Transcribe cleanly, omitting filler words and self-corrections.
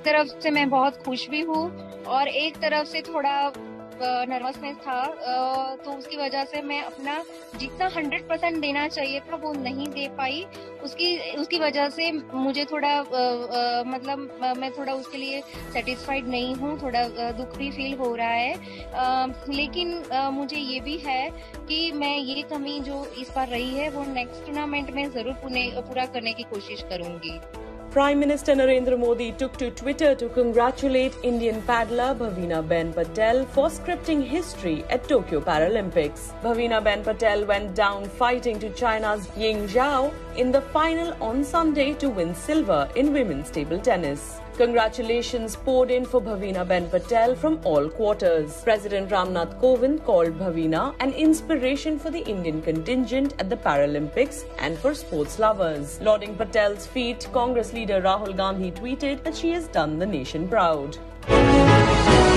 तरफ से मैं बहुत खुश भी हूँ और एक तरफ से थोड़ा नर्वसनेस था, तो उसकी वजह से मैं अपना जितना 100% देना चाहिए था वो नहीं दे पाई। उसकी वजह से मुझे थोड़ा मतलब मैं थोड़ा उसके लिए सेटिस्फाइड नहीं हूँ, थोड़ा दुख भी फील हो रहा है। लेकिन मुझे ये भी है कि मैं ये कमी जो इस बार रही है वो नेक्स्ट टूर्नामेंट में जरूर पूरा करने की कोशिश करूंगी। Prime Minister Narendra Modi took to Twitter to congratulate Indian paddler Bhavina-Ben Patel for scripting history at Tokyo Paralympics. Bhavina-Ben Patel went down fighting to China's Ying Zhao in the final on Sunday to win silver in women's table tennis. Congratulations poured in for Bhavina-Ben Patel from all quarters. President Ramnath Kovind called Bhavina an inspiration for the Indian contingent at the Paralympics and for sports lovers. Lauding Patel's feat, Congress leader Rahul Gandhi tweeted that she has done the nation proud.